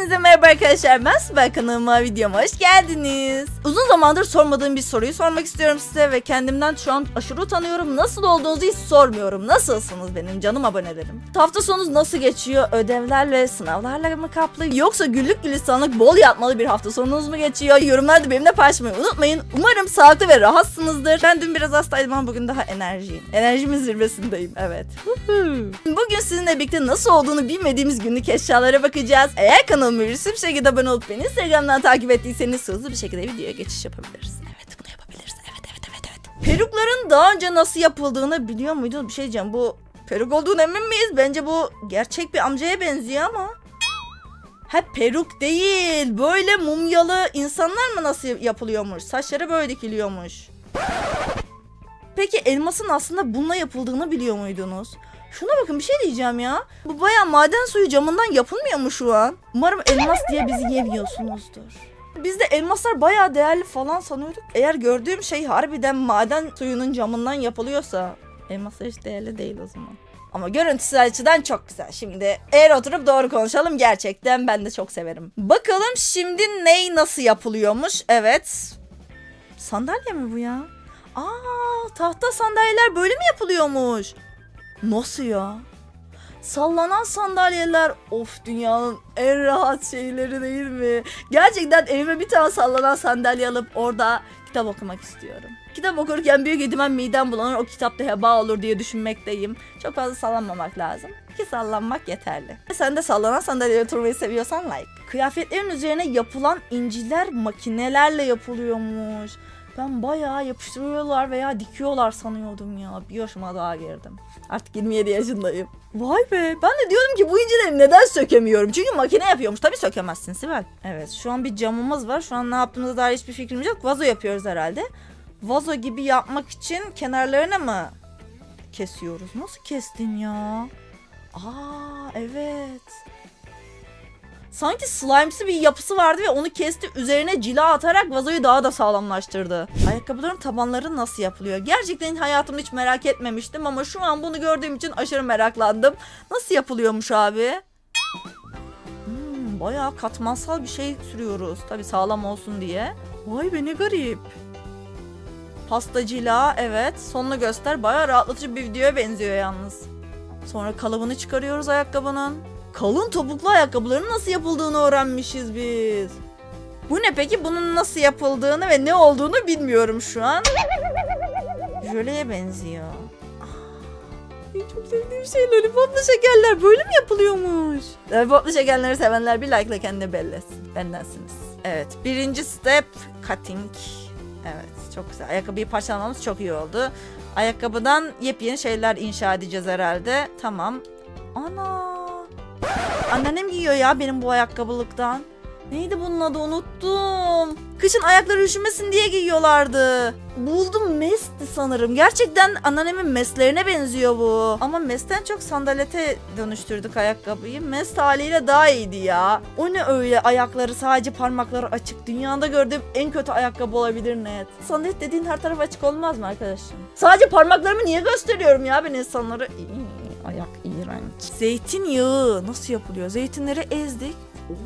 Hepinize merhaba arkadaşlar, ben Sibel, kanalıma videoma hoş geldiniz. Uzun zamandır sormadığım bir soruyu sormak istiyorum size ve kendimden şu an aşırı utanıyorum. Nasıl olduğunuzu hiç sormuyorum. Nasılsınız benim canım abonelerim? Hafta sonunuz nasıl geçiyor? Ödevlerle, sınavlarla mı kaplı? Yoksa güllük gülistanlık bol yatmalı bir hafta sonunuz mu geçiyor? Yorumlarda benimle paylaşmayı unutmayın. Umarım sağlıklı ve rahatsınızdır. Ben dün biraz hastaydım ama bugün daha enerjiyim. Enerjimin zirvesindeyim, evet. Bugün sizinle birlikte nasıl olduğunu bilmediğimiz günlük eşyalara bakacağız. Eğer kanalıma ücretsiz bir şekilde abone olup beni Instagram'dan takip ettiyseniz hızlı bir şekilde videoya geçiş yapabiliriz. Evet, bunu yapabiliriz. Evet. Perukların daha önce nasıl yapıldığını biliyor muydunuz? Bir şey diyeceğim. Bu peruk olduğunu emin miyiz? Bence bu gerçek bir amcaya benziyor ama. Peruk değil. Böyle mumyalı insanlar mı nasıl yapılıyormuş? Saçları böyle dikiliyormuş. Peki elmasın aslında bununla yapıldığını biliyor muydunuz? Şuna bakın, bir şey diyeceğim ya. Bu bayağı maden suyu camından yapılmıyor mu şu an? Umarım elmas diye bizi yemiyorsunuzdur. Biz de elmaslar bayağı değerli falan sanıyorduk. Eğer gördüğüm şey harbiden maden suyunun camından yapılıyorsa elmaslar hiç değerli değil o zaman. Ama görüntüsel açıdan çok güzel. Şimdi eğer oturup doğru konuşalım, gerçekten ben de çok severim. Bakalım şimdi ney nasıl yapılıyormuş? Evet. Sandalye mi bu ya? Tahta sandalyeler böyle mi yapılıyormuş? Nasıl ya? Sallanan sandalyeler, of, dünyanın en rahat şeyleri değil mi? Gerçekten evime bir tane sallanan sandalye alıp orada kitap okumak istiyorum. Kitap okurken büyük ihtimal midem bulanır, o kitap da heba olur diye düşünmekteyim. Çok fazla sallanmamak lazım. Ki sallanmak yeterli. Sen de sallanan sandalyeye oturmayı seviyorsan like. Kıyafetlerin üzerine yapılan inciler makinelerle yapılıyormuş. Ben bayağı yapıştırıyorlar veya dikiyorlar sanıyordum ya. Bir yaşıma daha girdim. Artık 27 yaşındayım. Vay be. Ben de diyordum ki bu incileri neden sökemiyorum? Çünkü makine yapıyormuş. Tabii sökemezsin Sibel. Evet, şu an bir camımız var. Şu an ne yaptığımıza dair hiçbir fikrimiz yok. Vazo yapıyoruz herhalde. Vazo gibi yapmak için kenarlarını mı kesiyoruz? Nasıl kestin ya? Evet. Sanki slime'sı bir yapısı vardı ve onu kesti, üzerine cila atarak vazoyu daha da sağlamlaştırdı. Ayakkabıların tabanları nasıl yapılıyor? Gerçekten hayatımda hiç merak etmemiştim ama şu an bunu gördüğüm için aşırı meraklandım. Nasıl yapılıyormuş abi? Bayağı katmansal bir şey sürüyoruz. Tabii sağlam olsun diye. Vay be, ne garip. Pasta cila, evet. Sonunu göster. Bayağı rahatlatıcı bir videoya benziyor yalnız. Sonra kalıbını çıkarıyoruz ayakkabının. Kalın topuklu ayakkabıların nasıl yapıldığını öğrenmişiz biz. Bu ne peki? Bunun nasıl yapıldığını ve ne olduğunu bilmiyorum şu an. Jöleye benziyor. Çok sevdiğim şey lollipoplu şekerler. Böyle mi yapılıyormuş? Lollipoplu şekerleri sevenler bir like ile kendini belli etsin. Bendensiniz. Evet. Birinci step cutting. Evet. Çok güzel. Ayakkabıyı parçalamamız çok iyi oldu. Ayakkabıdan yepyeni şeyler inşa edeceğiz herhalde. Tamam. Ana. Anneannem giyiyor ya benim bu ayakkabılıktan. Neydi bunun adı, unuttum. Kışın ayakları üşümesin diye giyiyorlardı. Buldum, mestti sanırım. Gerçekten anneannemin meslerine benziyor bu. Ama mesten çok sandalete dönüştürdük ayakkabıyı. Mest haliyle daha iyiydi ya. O ne öyle, ayakları sadece parmakları açık. Dünyada gördüğüm en kötü ayakkabı olabilir net. Sandalet dediğin her taraf açık olmaz mı arkadaşım? Sadece parmaklarımı niye gösteriyorum ya ben insanları? Ayak iğrenç. Zeytinyağı nasıl yapılıyor? Zeytinleri ezdik.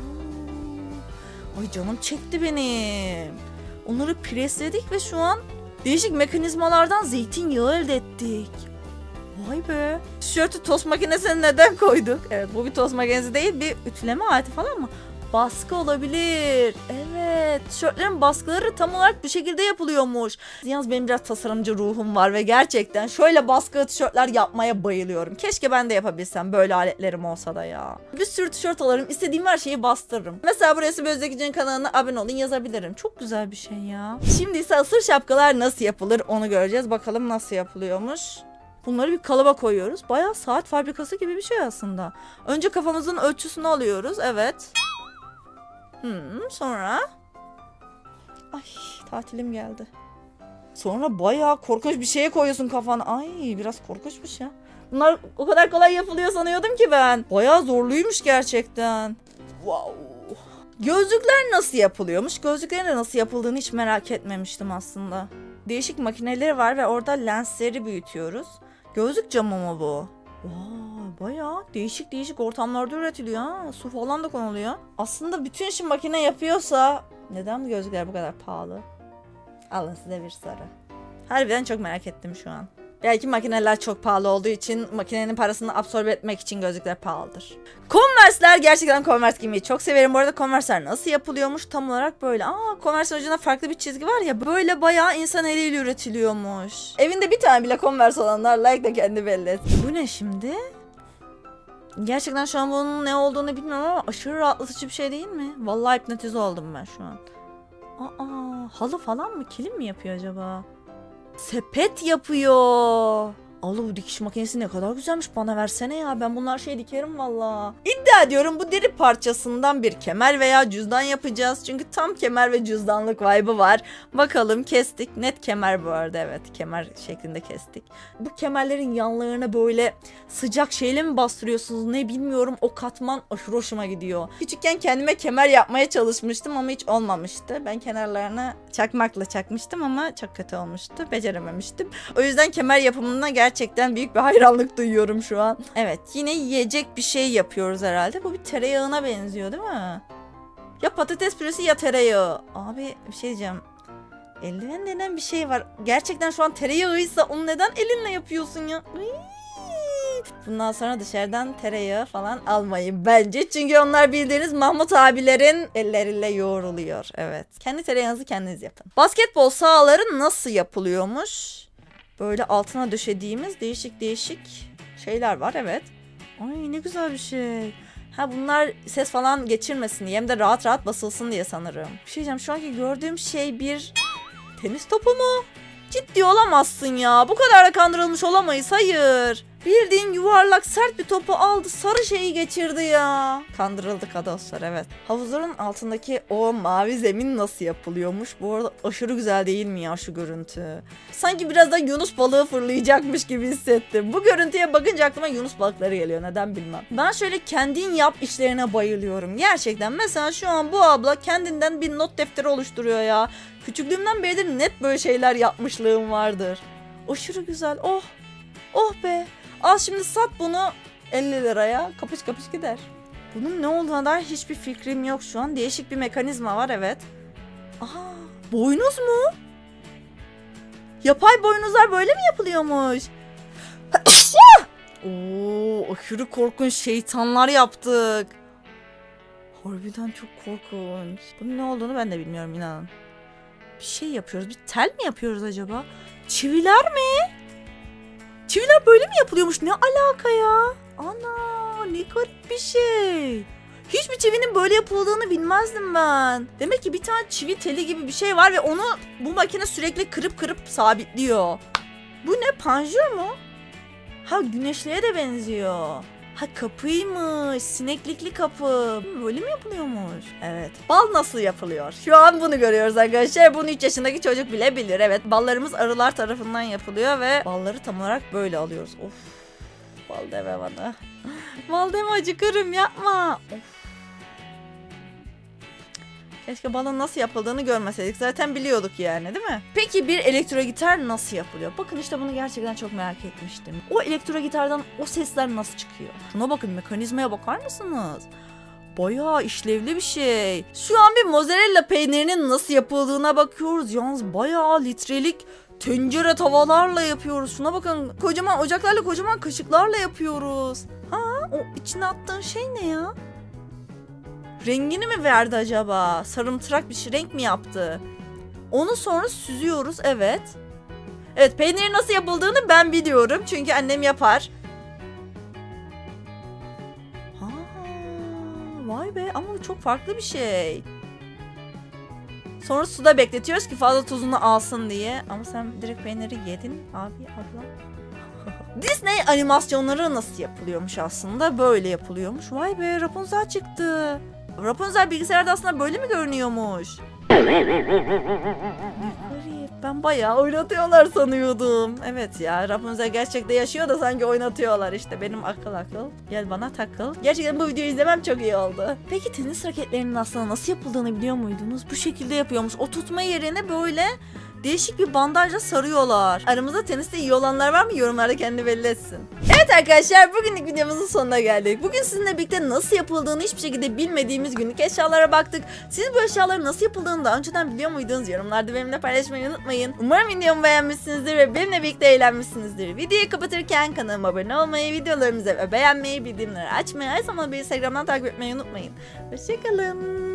Ay canım çekti benim. Onları presledik ve şu an değişik mekanizmalardan zeytinyağı elde ettik. Vay be. Tişörtü tost makinesine neden koyduk? Evet, bu bir tost makinesi değil, bir ütüleme aleti falan mı? Baskı olabilir. Evet. Tişörtlerin baskıları tam olarak bu şekilde yapılıyormuş. Yalnız benim biraz tasarımcı ruhum var ve gerçekten şöyle baskılı tişörtler yapmaya bayılıyorum. Keşke ben de yapabilsem, böyle aletlerim olsa da ya. Bir sürü tişört alırım, istediğim her şeyi bastırırım. Mesela buraya Sibel Özdeki'nin kanalına abone olun yazabilirim. Çok güzel bir şey ya. Şimdi ise asır şapkalar nasıl yapılır onu göreceğiz. Bakalım nasıl yapılıyormuş. Bunları bir kalıba koyuyoruz. Bayağı saat fabrikası gibi bir şey aslında. Önce kafamızın ölçüsünü alıyoruz. Evet. Sonra ay, tatilim geldi. Sonra bayağı korkunç bir şeye koyuyorsun kafana. Ay, biraz korkunçmuş ya. Bunlar o kadar kolay yapılıyor sanıyordum ki ben. Bayağı zorluymuş gerçekten. Wow. Gözlükler nasıl yapılıyormuş? Gözlüklerin de nasıl yapıldığını hiç merak etmemiştim aslında. Değişik makineleri var ve orada lensleri büyütüyoruz. Gözlük camı mı bu? Wow, Bayağı değişik değişik ortamlarda üretiliyor ha. Su falan da konuluyor. Aslında bütün işi makine yapıyorsa neden bu gözlükler bu kadar pahalı? Alın size bir soru. Harbiden çok merak ettim şu an. Belki makineler çok pahalı olduğu için makinenin parasını absorbe etmek için gözlükler pahalıdır. Converse'ler, gerçekten Converse giymeyi çok severim. Bu arada Converse'ler nasıl yapılıyormuş? Tam olarak böyle. Converse'ın ucunda farklı bir çizgi var ya. Böyle bayağı insan eliyle üretiliyormuş. Evinde bir tane bile Converse olanlar like de kendi belli et. Bu ne şimdi? Gerçekten şu an bunun ne olduğunu bilmiyorum ama aşırı rahatlatıcı bir şey değil mi? Vallahi hipnotize oldum ben şu an. Halı falan mı? Kilim mi yapıyor acaba? Sepet yapıyor. Allah, bu dikiş makinesi ne kadar güzelmiş, bana versene ya, ben bunlar dikerim valla. İddia ediyorum bu deri parçasından bir kemer veya cüzdan yapacağız. Çünkü tam kemer ve cüzdanlık vibe'ı var. Bakalım, kestik. Net kemer bu arada, evet, kemer şeklinde kestik. Bu kemerlerin yanlarına böyle sıcak şeyle mi bastırıyorsunuz ne bilmiyorum, o katman aşırı hoşuma gidiyor. Küçükken kendime kemer yapmaya çalışmıştım ama hiç olmamıştı. Ben kenarlarına çakmakla çakmıştım ama çok kötü olmuştu. Becerememiştim. O yüzden kemer yapımına gerçekten büyük bir hayranlık duyuyorum şu an. Evet, yine yiyecek bir şey yapıyoruz herhalde. Bu bir tereyağına benziyor değil mi? Ya patates püresi ya tereyağı. Abi bir şey diyeceğim. Eldiven denen bir şey var. Gerçekten şu an tereyağıysa onu neden elinle yapıyorsun ya? Bundan sonra dışarıdan tereyağı falan almayın bence. Çünkü onlar bildiğiniz Mahmut abilerin elleriyle yoğruluyor. Evet. Kendi tereyağınızı kendiniz yapın. Basketbol sahaları nasıl yapılıyormuş? Böyle altına döşediğimiz değişik değişik şeyler var, evet. Ay ne güzel bir şey. Ha, bunlar ses falan geçirmesin diye, hem de rahat rahat basılsın diye sanırım. Bir şey diyeceğim, şu anki gördüğüm şey bir tenis topu mu? Ciddi olamazsın ya. Bu kadar da kandırılmış olamayız, hayır. Bildiğin yuvarlak sert bir topu aldı, sarı şeyi geçirdi ya. Kandırıldık dostlar, evet. Havuzların altındaki o mavi zemin nasıl yapılıyormuş? Bu arada aşırı güzel değil mi ya şu görüntü? Sanki biraz da Yunus balığı fırlayacakmış gibi hissettim. Bu görüntüye bakınca aklıma Yunus balıkları geliyor, neden bilmem. Ben şöyle kendin yap işlerine bayılıyorum. Gerçekten mesela şu an bu abla kendinden bir not defteri oluşturuyor ya. Küçüklüğümden beridir net böyle şeyler yapmışlığım vardır. Aşırı güzel, oh. Oh be. Al şimdi sat bunu 50 liraya, kapış kapış gider. Bunun ne olduğuna dair hiçbir fikrim yok şu an. Değişik bir mekanizma var, evet. Aha, boynuz mu? Yapay boynuzlar böyle mi yapılıyormuş? Oo, aşırı korkunç şeytanlar yaptık. Harbiden çok korkunç. Bunun ne olduğunu ben de bilmiyorum, inanın. Bir şey yapıyoruz. Bir tel mi yapıyoruz acaba? Çiviler mi? Çiviler böyle mi yapılıyormuş? Ne alaka ya? Ana, ne garip bir şey. Hiçbir çivinin böyle yapıldığını bilmezdim ben. Demek ki bir tane çivi teli gibi bir şey var ve onu bu makine sürekli kırıp sabitliyor. Bu ne, panjur mu? Ha, güneşliğe de benziyor. Ha, kapıymış. Sineklikli kapı. Böyle mi yapılıyormuş? Evet. Bal nasıl yapılıyor? Şu an bunu görüyoruz arkadaşlar. Bunu 3 yaşındaki çocuk bile bilir. Evet. Ballarımız arılar tarafından yapılıyor ve balları tam olarak böyle alıyoruz. Of. Bal deme bana. Bal deme, acıkırım, yapma. Of. Keşke balın nasıl yapıldığını görmeseydik. Zaten biliyorduk yani, değil mi? Peki bir elektro gitar nasıl yapılıyor? Bakın işte bunu gerçekten çok merak etmiştim. O elektro gitardan o sesler nasıl çıkıyor? Şuna bakın, mekanizmaya bakar mısınız? Bayağı işlevli bir şey. Şu an bir mozzarella peynirinin nasıl yapıldığına bakıyoruz. Yalnız bayağı litrelik tencere tavalarla yapıyoruz. Şuna bakın, kocaman ocaklarla, kocaman kaşıklarla yapıyoruz. Ha, o içine attığın şey ne ya? Rengini mi verdi acaba? Sarımtırak bir şey, renk mi yaptı? Onu sonra süzüyoruz, evet. Evet, peynirin nasıl yapıldığını ben biliyorum. Çünkü annem yapar. Ha, vay be, ama bu çok farklı bir şey. Sonra suda bekletiyoruz ki fazla tuzunu alsın diye. Ama sen direkt peyniri yedin abi, abla. Disney animasyonları nasıl yapılıyormuş aslında? Böyle yapılıyormuş. Vay be, Rapunzel çıktı. Rapunzel bilgisayarda aslında böyle mi görünüyormuş? Garip. Ben bayağı oynatıyorlar sanıyordum. Evet ya, Rapunzel gerçekte yaşıyor da sanki oynatıyorlar işte. Benim akıl. Gel bana takıl. Gerçekten bu videoyu izlemem çok iyi oldu. Peki tenis raketlerinin aslında nasıl yapıldığını biliyor muydunuz? Bu şekilde yapıyormuş. O tutma yerine böyle değişik bir bandajla sarıyorlar. Aramızda teniste iyi olanlar var mı? Yorumlarda kendini belli etsin. Evet arkadaşlar, bugünlük videomuzun sonuna geldik. Bugün sizinle birlikte nasıl yapıldığını hiçbir şekilde bilmediğimiz günlük eşyalara baktık. Siz bu eşyaların nasıl yapıldığını daha önceden biliyor muydunuz? Yorumlarda benimle paylaşmayı unutmayın. Umarım videomu beğenmişsinizdir ve benimle birlikte eğlenmişsinizdir. Videoyu kapatırken kanalıma abone olmayı, videolarımızı beğenmeyi, bildirimleri açmayı, her zaman beni Instagram'dan takip etmeyi unutmayın. Hoşçakalın.